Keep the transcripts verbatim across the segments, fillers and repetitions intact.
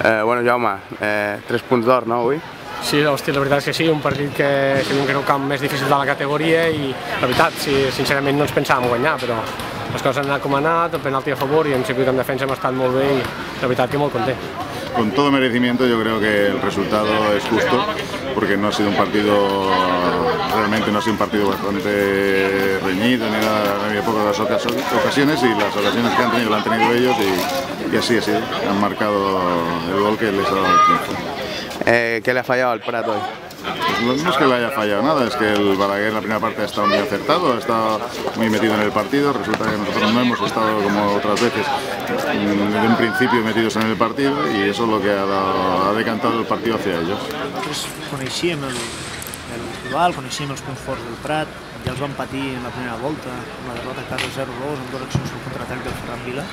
Eh, bueno, Jaume, eh, tres punts d'or, no, avui? Sí, hòstia, la veritat és que sí, un partit que creiem que era el camp més difícil de la categoria i la veritat, sí, sincerament no ens pensàvem guanyar, però les coses han anat com han anat, el penalti a favor y en circuito en defensa hemos estado muy bien y la verdad que muy contento. Con todo merecimiento yo creo que el resultado es justo porque no ha sido un partido, realmente no ha sido un partido bastante reñido, ni nada, había pocas ocasiones y las ocasiones que han tenido las han tenido ellos y, y así, así, han marcado el gol que les ha dado el triunfo. Eh, ¿Qué le ha fallado al Prat hoy? No es que le haya fallado nada, es que el Balaguer en la primera parte ha estado muy acertado, ha estado muy metido en el partido. Resulta que nosotros no hemos estado como otras veces desde un principio metidos en el partido y eso es lo que ha, dado, ha decantado el partido hacia ellos. Nosaltres coneixíem el, el rival, coneixíem els punts forts del Prat, ja els vam patir en la primera volta, amb la derrota a casa zero dos, amb dues accions del contraatac del Ferran Vila,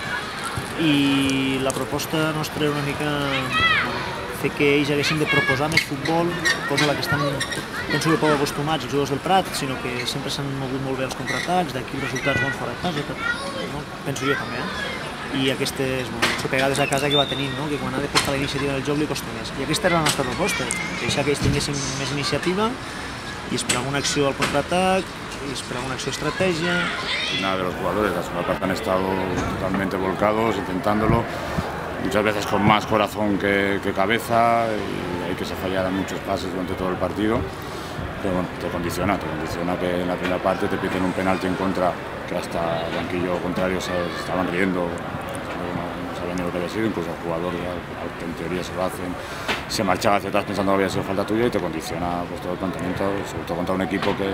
i la proposta nostra era una mica fer que ells haguessin de proposar més futbol, cosa a la que estan, penso que poc acostumats els jugadors del Prat, sinó que sempre s'han mogut molt bé els contraatacs, d'aquí els resultats bons fora de casa, no? Penso jo també, eh? I aquestes bueno, pegades a casa que va tenint, no? Que quan ha de portar la iniciativa del joc li costa més. I aquesta era la nostra proposta, deixar que ells tinguessin més iniciativa i esperar una acció al contraatac, y esperar una acción estratègia. Nada de los jugadores, la segunda parte han estado totalmente volcados, intentándolo, muchas veces con más corazón que, que cabeza, y hay que se fallaran muchos pases durante todo el partido, pero bueno, te condiciona, te condiciona que en la primera parte te piten un penalti en contra, que hasta el banquillo contrario se estaban riendo, no sabían ni lo que había sido, incluso el jugador, que en teoría se lo hacen, se marchaba hacia atrás pensando que había sido falta tuya y te condiciona pues, todo el planteamiento, sobre todo contra un equipo que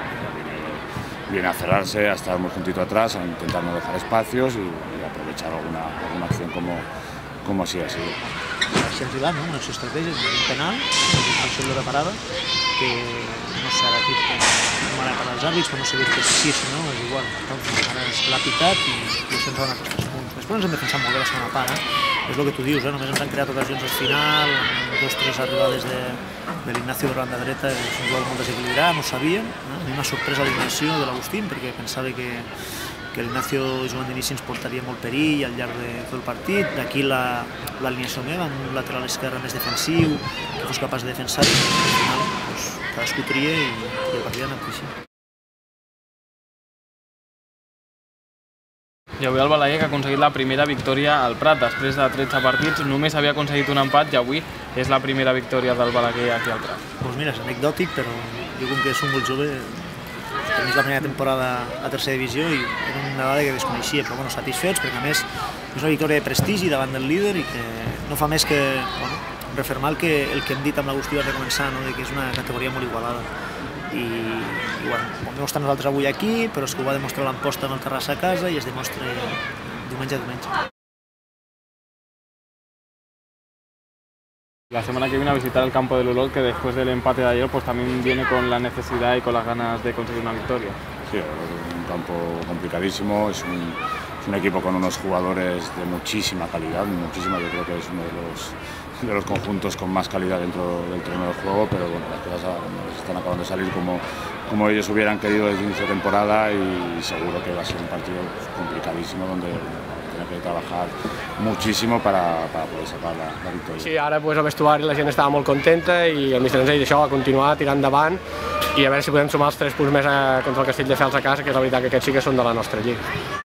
viene a cerrarse, a estar muy juntito atrás, a intentar no dejar espacios y, y aprovechar alguna, alguna acción como, como así ha sido. Si ha arribat, no? Una acció estratègica, un penal, una acció de reparada, que no s'ha dit que no m'ha anat als àrbits, però no s'ha dit que sí, si no, és igual. Ara l'ha pitat i això ens ha donat els tres punts. Després ens hem defensat molt bé la segona part, eh? És el que tu dius, eh? Només ens han creat ocasions al final, amb dos o tres arribades de, de l'Ignacio de banda dreta, és un jugador molt desequilibrat, no ho sabíem. Eh? A mi m'ha sorprès l'alineació de l'Agustín, perquè pensava que, que l'Ignacio jugant d'inici ens portaria molt perill al llarg de tot el partit. D'aquí l'alineació meva, amb un lateral esquerre més defensiu, que fos capaç de defensar i al final doncs, cadascú tria i, i el partit ha anat així. I avui el Balaguer que ha aconseguit la primera victòria al Prat. Després de tretze partits només havia aconseguit un empat i avui és la primera victòria del Balaguer aquí al Prat. Doncs mira, és anecdòtic, però jo com que és un molt jove, per mi és la primera temporada a tercera divisió i era una dada que desconeixia, però bueno, satisfets perquè a més és una victòria de prestigi davant del líder i que no fa més que bueno, refermar el que, el que hem dit amb l'Agustí abans de començar, no? De que és una categoria molt igualada. I, i bueno, vam estar nosaltres avui aquí, però és que ho va demostrar l'Amposta amb el Terrassa a casa i es demostra diumenge a diumenge. La semana que viene a visitar el campo del Olot, que después del empate de ayer pues también viene con la necesidad y con las ganas de conseguir una victoria. Sí, es un campo complicadísimo, es un, es un equipo con unos jugadores de muchísima calidad, muchísima, yo creo que es uno de los, de los conjuntos con más calidad dentro del terreno de juego, pero bueno, las cosas están acabando de salir como, como ellos hubieran querido desde el inicio de temporada y seguro que va a ser un partido complicadísimo donde que trabajar muchísimo para, para poder sacar la, la victòria. Sí, ara pues, al vestuari la gent estava molt contenta i el míster ens ha dit això, a continuar tirant endavant i a veure si podem sumar els tres punts més a, contra el Castelldefels a casa, que és la veritat que aquests sí que són de la nostra lliga.